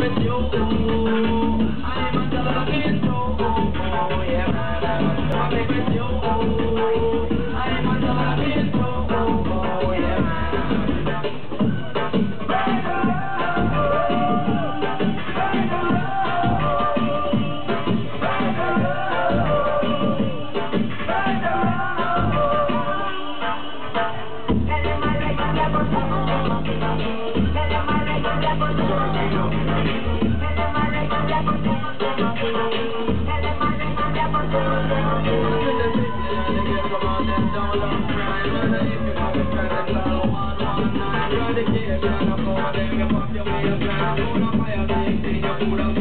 Dedication, I'm going to give up your way of life.